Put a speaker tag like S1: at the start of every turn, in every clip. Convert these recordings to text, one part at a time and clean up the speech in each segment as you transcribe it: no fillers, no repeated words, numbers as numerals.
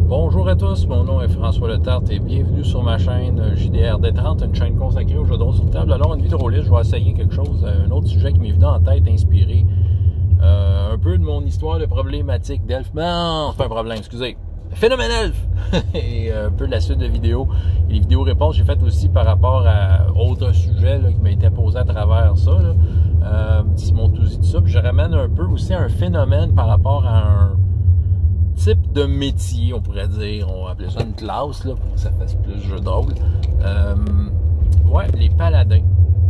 S1: Bonjour à tous, mon nom est François Letarte et bienvenue sur ma chaîne JDRD30, une chaîne consacrée aux jeux de rôle sur table. Alors, une vidéo liste, je vais essayer quelque chose, un autre sujet qui m'est venu en tête, inspiré un peu de mon histoire de problématique d'elfe. Non, c'est pas un problème, excusez. Phénomène elfe! Et un peu de la suite de vidéos. Et les vidéos réponses, j'ai faites aussi par rapport à autre sujet là, qui m'a été posé à travers ça. Simon Touzy, tout ça. Puis je ramène un peu aussi un phénomène par rapport à un type de métier, on pourrait dire. On va appeler ça une classe, là, pour que ça fasse plus jeu de rôle. Ouais, les paladins.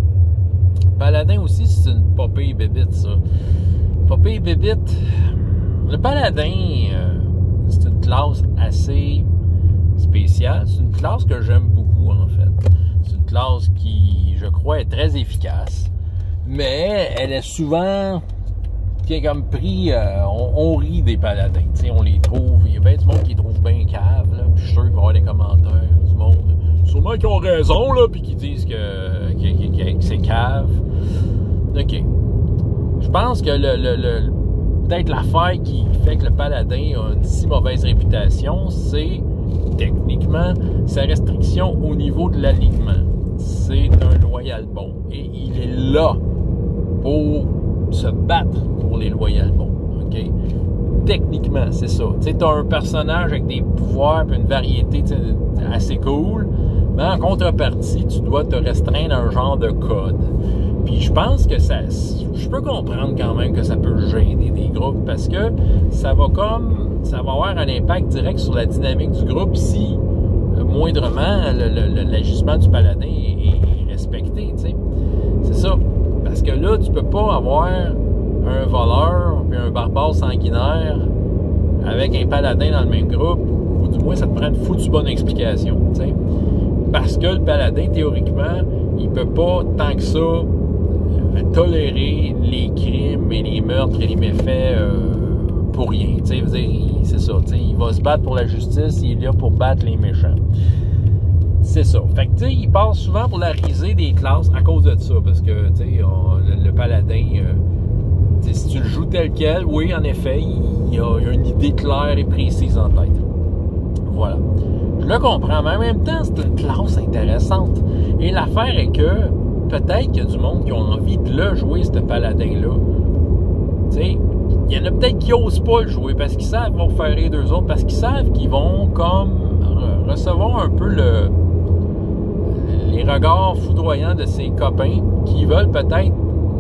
S1: Paladin aussi, c'est une popée bébite, ça. Popée bébite. Le paladin, c'est une classe assez spéciale. C'est une classe que j'aime beaucoup, en fait. C'est une classe qui, je crois, est très efficace. Mais elle est souvent... qui est comme pris... on rit des paladins. T'sais, on les trouve... Il y a bien du monde qui les trouve bien caves. Là, puis je suis sûr qu'il va y avoir des commentaires du monde. Sûrement qui ont raison, là, puis qui disent que c'est cave. OK. Je pense que peut-être l'affaire qui fait que le paladin a une si mauvaise réputation, c'est techniquement sa restriction au niveau de l'alignement. C'est un loyal bon. Et il est là pour se battre pour les loyal bons. OK? Techniquement, c'est ça. Tu sais, tu as un personnage avec des pouvoirs et une variété assez cool, mais en contrepartie, tu dois te restreindre à un genre de code. Puis je pense que ça... Je peux comprendre quand même que ça peut gêner des groupes parce que ça va avoir un impact direct sur la dynamique du groupe si, moindrement, l'agissement du paladin est respecté, tu sais. C'est ça. Parce que là, tu peux pas avoir un voleur et un barbare sanguinaire avec un paladin dans le même groupe, ou du moins ça te prend une foutue bonne explication, tu sais. Parce que le paladin, théoriquement, il peut pas tant que ça tolérer les crimes et les meurtres et les méfaits pour rien. Tu sais, c'est ça. Tu sais, il va se battre pour la justice, il est là pour battre les méchants. C'est ça. Fait que, tu sais, il passe souvent pour la risée des classes à cause de ça. Parce que, tu sais, le paladin, si tu le joues tel quel, oui, en effet, il y a une idée claire et précise en tête. Voilà. Je le comprends, mais en même temps, c'est une classe intéressante. Et l'affaire est que, peut-être qu'il y a du monde qui ont envie de le jouer, ce paladin-là. Tu sais, il y en a peut-être qui n'osent pas le jouer parce qu'ils savent qu'ils vont faire rire d'eux autres, parce qu'ils savent qu'ils vont comme recevoir un peu les regards foudroyants de ses copains qui veulent peut-être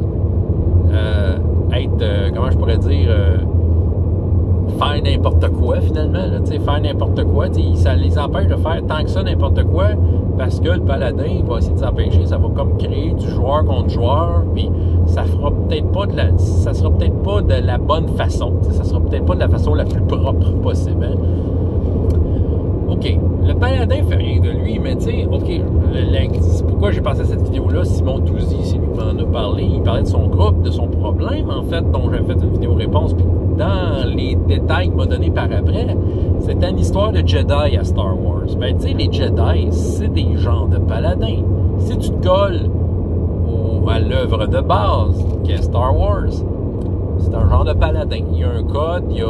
S1: être, comment je pourrais dire, faire n'importe quoi finalement, là, faire n'importe quoi, ça les empêche de faire tant que ça n'importe quoi parce que le paladin il va essayer de s'empêcher, ça va comme créer du joueur contre joueur, puis ça fera peut-être pas ça sera peut-être pas de la bonne façon, ça sera peut-être pas de la façon la plus propre possible. Hein? OK, le paladin fait rien de lui, mais tu sais, OK, c'est pourquoi j'ai pensé à cette vidéo-là. Simon Touzy, c'est lui qui m'en a parlé. Il parlait de son groupe, de son problème, en fait, dont j'ai fait une vidéo réponse. Puis dans les détails qu'il m'a donné par après, c'était une histoire de Jedi à Star Wars. Ben, tu sais, les Jedi, c'est des genres de paladins. Si tu te colles à l'œuvre de base, qui est Star Wars, c'est un genre de paladin. Il y a un code, il y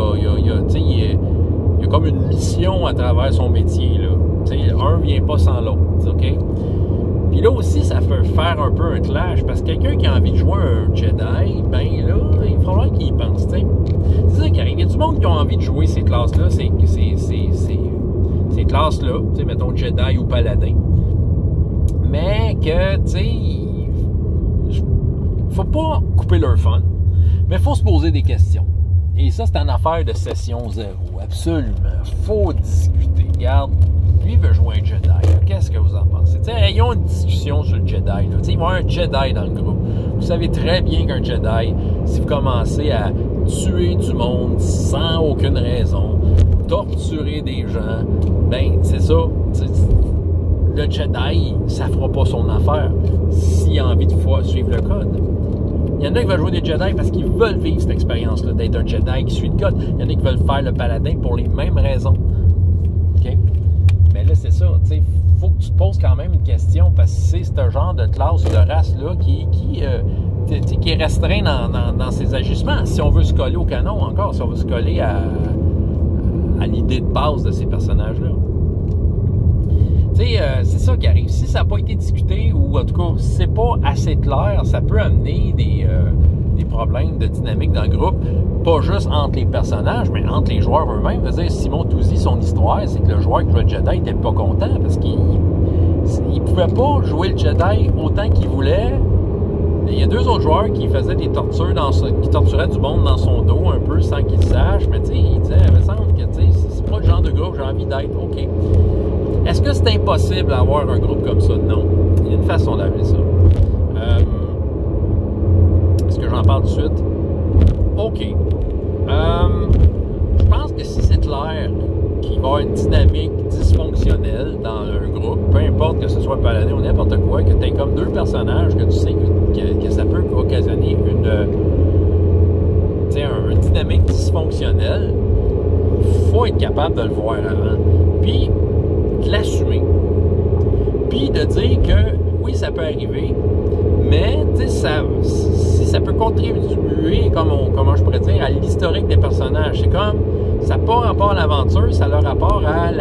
S1: a comme une mission à travers son métier, là. Tu sais, un vient pas sans l'autre, OK? Puis là aussi, ça peut faire un peu un clash, parce que quelqu'un qui a envie de jouer un Jedi, ben là, il va falloir qu'il y pense, tu sais. C'est ça qui arrive. Il y a du monde qui a envie de jouer ces classes-là, ces classes-là, tu sais, mettons Jedi ou Paladin. Mais que, tu sais, faut pas couper leur fun, mais faut se poser des questions. Et ça, c'est une affaire de session zéro. Absolument. Faut discuter. Regarde, lui veut jouer un Jedi. Qu'est-ce que vous en pensez? T'sais, ayons une discussion sur le Jedi. Là. Il va y avoir un Jedi dans le groupe. Vous savez très bien qu'un Jedi, si vous commencez à tuer du monde sans aucune raison, torturer des gens, ben c'est ça. Le Jedi, ça fera pas son affaire s'il a envie de suivre le code. Il y en a qui veulent jouer des Jedi parce qu'ils veulent vivre cette expérience-là, d'être un Jedi qui suit le code. Il y en a qui veulent faire le paladin pour les mêmes raisons. OK? Mais là, c'est ça. Il faut que tu te poses quand même une question parce que c'est ce genre de classe ou de race-là qui est restreint dans ses agissements. Si on veut se coller au canon encore, si on veut se coller à l'idée l'idée de base de ces personnages-là. Tu sais, c'est ça qui arrive. Si ça n'a pas été discuté, ou en tout cas, si c'est pas assez clair, ça peut amener des problèmes de dynamique dans le groupe, pas juste entre les personnages, mais entre les joueurs eux-mêmes. Je veux dire, Simon Touzy, son histoire, c'est que le joueur qui jouait le Jedi n'était pas content parce qu'il pouvait pas jouer le Jedi autant qu'il voulait. Il y a 2 autres joueurs qui faisaient des tortures qui torturaient du monde dans son dos un peu sans qu'il sache, mais tu sais, il disait, il me semble que c'est pas le genre de groupe que j'ai envie d'être. OK. Est-ce que c'est impossible d'avoir un groupe comme ça? Non. Il y a une façon d'appeler ça. Est-ce que j'en parle tout de suite? OK. Je pense que si c'est clair qu'il va y avoir une dynamique dysfonctionnelle dans un groupe, peu importe que ce soit paladin ou n'importe quoi, que tu aies comme 2 personnages que tu sais que ça peut occasionner une dynamique dysfonctionnelle, il faut être capable de le voir avant. Puis, de l'assumer. Puis, de dire que oui, ça peut arriver, mais si ça peut contribuer, comment je pourrais dire, à l'historique des personnages. C'est comme, ça n'a pas rapport à l'aventure, ça a le rapport à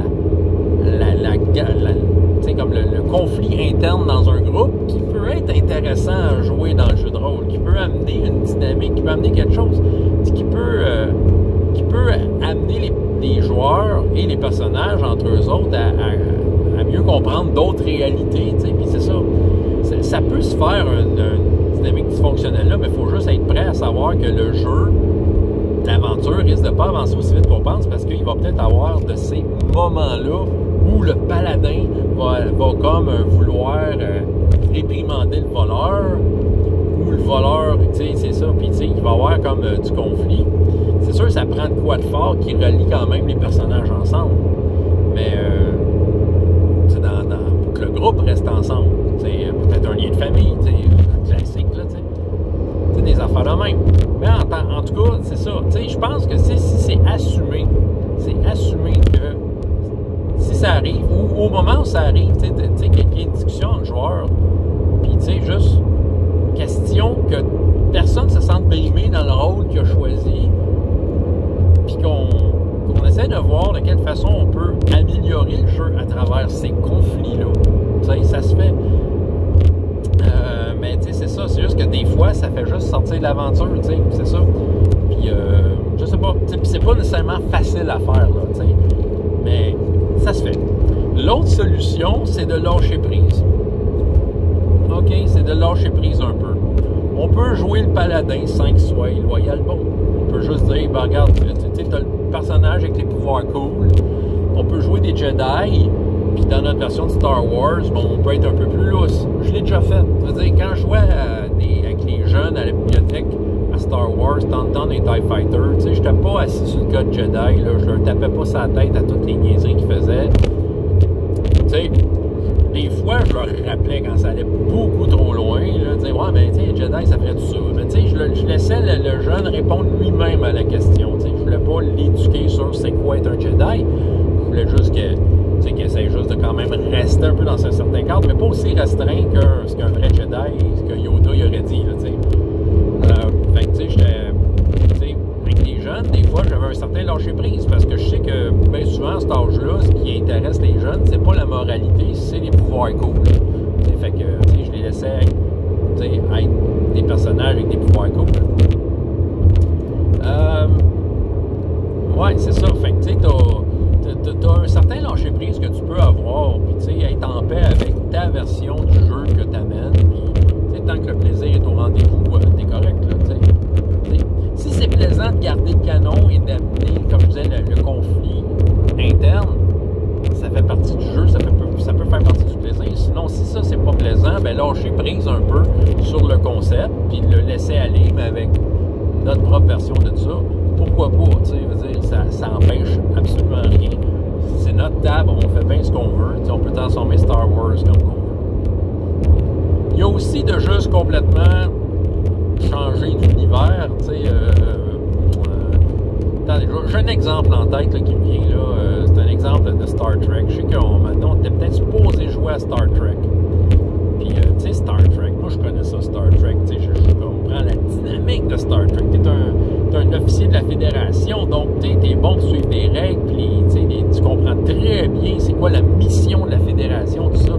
S1: comme le conflit interne dans un groupe qui peut être intéressant à jouer dans le jeu de rôle, qui peut amener une dynamique, qui peut amener quelque chose, qui peut amener les joueurs et les personnages entre eux autres à mieux comprendre d'autres réalités. Puis c'est ça. Ça peut se faire une dynamique dysfonctionnelle-là, mais il faut juste être prêt à savoir que le jeu, l'aventure, risque de ne pas avancer aussi vite qu'on pense parce qu'il va peut-être avoir de ces moments-là où le paladin va comme vouloir réprimander le voleur, ou le voleur, c'est ça, puis il va y avoir comme du conflit. C'est sûr que ça prend de quoi de fort qui relie quand même les personnages ensemble. Mais pour que le groupe reste ensemble, peut-être un lien de famille, classique, là, des affaires de même. Mais en tout cas, c'est ça. Je pense que si c'est assumé que si ça arrive, ou au moment où ça arrive, qu'il y ait une discussion entre joueurs, puis juste question que personne ne se sente brimé dans le rôle qu'il a choisi, puis qu'on essaie de voir de quelle façon on peut améliorer le jeu à travers ces conflits-là. Ça se fait. Mais c'est ça, c'est juste que des fois, ça fait juste sortir de l'aventure, c'est ça. Puis, je sais pas, puis c'est pas nécessairement facile à faire, là, mais ça se fait. L'autre solution, c'est de lâcher prise. OK, c'est de lâcher prise un peu. On peut jouer le paladin sans qu'il soit loyal bon. On peut juste dire, ben regarde, tu as le personnage avec les pouvoirs cool. On peut jouer des Jedi. Puis dans notre version de Star Wars, on peut être un peu plus lousse. Je l'ai déjà fait. Je veux dire, quand je jouais avec les jeunes à la bibliothèque à Star Wars, tentant des TIE Fighters, je n'étais pas assis sur le gars de Jedi, là, je leur tapais pas sa tête à toutes les niaiseries qu'ils faisaient. Des fois, je leur rappelais quand ça allait beaucoup trop loin, là, dire ouais, mais tu sais, Jedi, ça ferait tout ça. Mais tu sais, je laissais le jeune répondre lui-même à la question. Je voulais pas l'éduquer sur c'est quoi être un Jedi. Je voulais juste qu'il essaie juste de quand même rester un peu dans un certain cadre, mais pas aussi restreint qu'un vrai Jedi, ce que Yoda il aurait dit, là, tu sais. Fait que, tu sais, avec les jeunes, des fois, j'avais un certain lâcher-prise, parce que je sais que, bien souvent, à cet âge-là, ce qui intéresse les jeunes, c'est pas la moralité, c'est les pouvoirs cool. T'sais, fait que, tu sais, je les laissais être des personnages avec des pouvoirs cool. Ouais, c'est ça. Fait que, tu sais, t'as un certain lâcher-prise que tu peux avoir, puis tu sais, être en paix avec ta version du jeu que t'amènes, puis tant que le plaisir est au rendez-vous, t'es correct, là, tu sais. Si c'est plaisant de garder le canon et d'amener, comme je disais, le conflit interne, ça fait partie du jeu, ça peut faire partie du plaisir. Sinon, si ça, c'est pas plaisant, ben lâcher prise un peu sur le concept, puis le laisser aller, mais avec notre propre version de ça, pourquoi pas, tu sais, ça empêche absolument rien. C'est notre table, on fait bien ce qu'on veut, on peut transformer Star Wars comme qu'on veut. Il y a aussi de juste complètement changer d'univers, tu sais, attendez, j'ai un exemple en tête là, qui me vient, là, c'est un exemple de Star Trek. Je sais maintenant, on était peut-être supposé jouer à Star Trek. Puis, tu sais, Star Trek, moi je connais ça, Star Trek, tu sais, je suis comme comprends la dynamique de Star Trek. Tu es un officier de la Fédération, donc tu es bon pour suivre des règles, puis tu comprends très bien c'est quoi la mission de la Fédération, tout ça.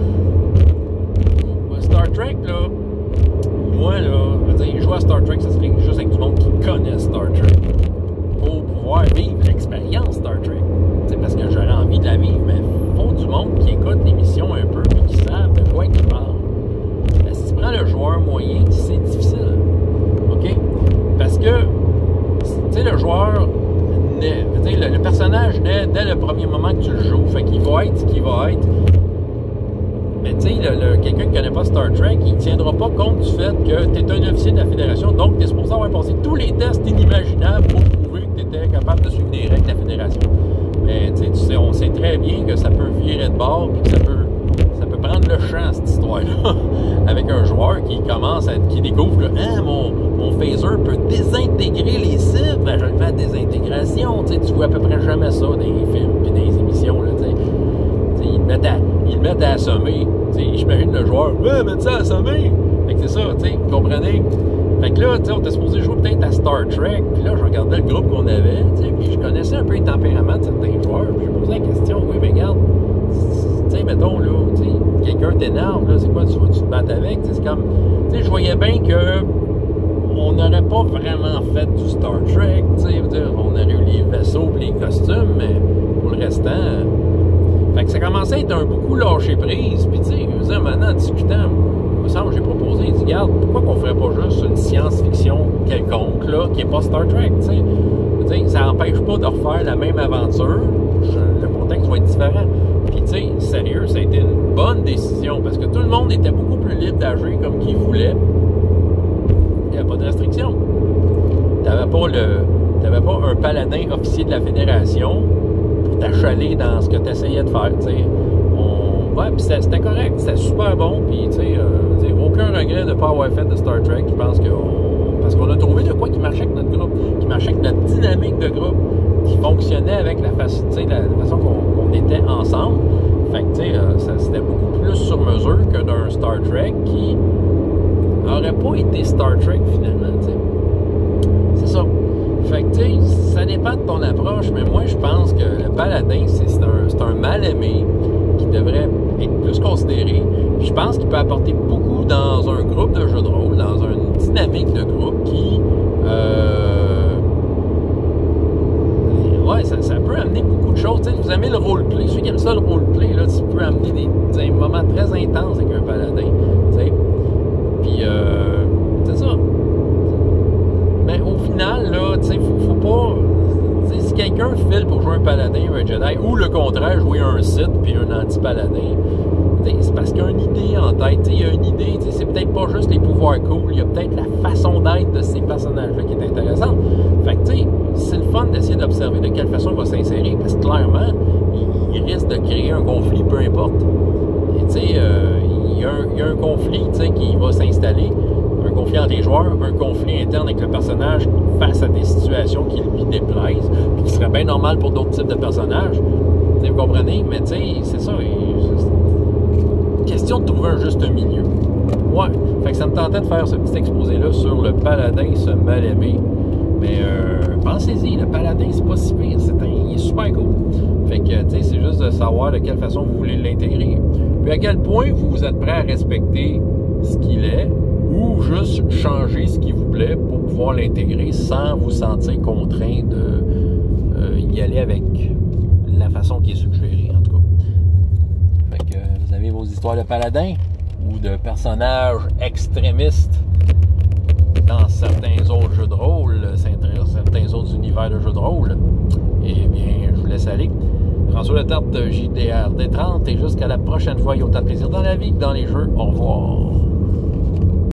S1: Star Trek, là, moi, là, jouer à Star Trek, ça serait juste avec du monde qui connaît Star Trek pour pouvoir vivre l'expérience Star Trek. T'sais, parce que j'aurais envie de la vivre, mais il faut du monde qui écoute l'émission un peu et qui savent de quoi ils parlent. Si tu prends le joueur moyen, c'est difficile. OK? Parce que, tu sais, le joueur naît, le personnage naît dès le premier moment que tu le joues, fait qu'il va être ce qu'il va être. Mais tu sais, quelqu'un qui ne connaît pas Star Trek, il ne tiendra pas compte du fait que tu es un officier de la Fédération, donc tu es supposé avoir passé tous les tests inimaginables pour prouver que tu étais capable de suivre des règles de la Fédération. Mais tu sais, on sait très bien que ça peut virer de bord, puis que ça peut prendre le champ, cette histoire-là, avec un joueur qui commence qui découvre que mon phaser peut désintégrer les cibles. Ben, je le fais à désintégration. Tu vois à peu près jamais ça dans les films et dans les émissions. Là, ils le mettent à assommer. J'imagine le joueur, mettre ça à assommer. Fait que c'est ça, vous comprenez? Fait que là, on était supposé jouer peut-être à Star Trek, puis là, je regardais le groupe qu'on avait, puis je connaissais un peu les tempéraments de certains joueurs, puis je posais la question, oui, mais regarde, mettons, là, quelqu'un t'énerve, là, c'est quoi, tu vas-tu te battre avec? C'est comme, je voyais bien que on n'aurait pas vraiment fait du Star Trek, on aurait eu les vaisseaux et les costumes, mais pour le restant... Fait que ça commençait à être beaucoup lâcher prise, puis tu sais, maintenant, en discutant, il me semble, j'ai proposé, il dit, regarde, pourquoi qu'on ferait pas juste une science-fiction quelconque, là, qui n'est pas Star Trek, tu sais, ça n'empêche pas de refaire la même aventure, le contexte va être différent. Puis tu sais, sérieux, ça a été une bonne décision, parce que tout le monde était beaucoup plus libre d'agir comme qu'il voulait. Il n'y avait pas de restriction. T'avais pas un paladin officier de la Fédération pour t'achaler dans ce que tu essayais de faire, tu sais. Ouais, puis c'était correct, c'était super bon, puis tu sais, aucun regret de ne pas avoir fait de Star Trek. Je pense parce qu'on a trouvé de quoi qui marchait avec notre groupe, qui marchait avec notre dynamique de groupe, qui fonctionnait avec la façon qu'on était ensemble. Fait que, tu sais, c'était beaucoup plus sur mesure que d'un Star Trek qui n'aurait pas été Star Trek finalement, tu sais. C'est ça. Fait que, tu sais, ça dépend de ton approche, mais moi, je pense que le paladin, c'est un mal-aimé qui devrait être plus considéré. Puis je pense qu'il peut apporter beaucoup dans un groupe de jeux de rôle, dans une dynamique de groupe qui... ça peut amener beaucoup de choses. T'sais, vous aimez le roleplay. Ceux qui aiment ça, le roleplay, là, tu peux amener des moments très intenses avec un paladin. Puis, c'est ça. Mais au final, là, tu sais, faut pas... si quelqu'un file pour jouer un paladin ou un Jedi, ou le contraire, jouer un Sith puis un anti-paladin, c'est parce qu'il y a une idée en tête. Il y a une idée, c'est peut-être pas juste les pouvoirs cool, il y a peut-être la façon d'être de ces personnages-là qui est intéressante. Fait que, tu sais, c'est le fun d'essayer d'observer de quelle façon il va s'insérer, parce que clairement, il risque de créer un conflit, peu importe. Et tu sais, il y a un conflit, tu sais, qui va s'installer, un conflit entre les joueurs, un conflit interne avec le personnage face à des situations qui lui déplaisent, puis qui serait bien normal pour d'autres types de personnages. Vous comprenez? Mais tu sais, c'est ça. Question de trouver un juste milieu. Ouais. Fait que ça me tentait de faire ce petit exposé-là sur le paladin, ce mal-aimé. Mais pensez-y, le paladin, c'est pas si pire. Il est super cool. Fait que, tu sais, c'est juste de savoir de quelle façon vous voulez l'intégrer. Puis à quel point vous êtes prêt à respecter ce qu'il est, ou juste changer ce qui vous plaît pour pouvoir l'intégrer sans vous sentir contraint de y aller avec la façon qui est suggérée, en tout cas. Fait que vous avez vos histoires de paladins ou de personnages extrémistes dans certains autres jeux de rôle, certains autres univers de jeux de rôle. Eh bien, je vous laisse aller. François Letarte de JDR D30 et jusqu'à la prochaine fois, il y a autant de plaisir dans la vie que dans les jeux. Au revoir.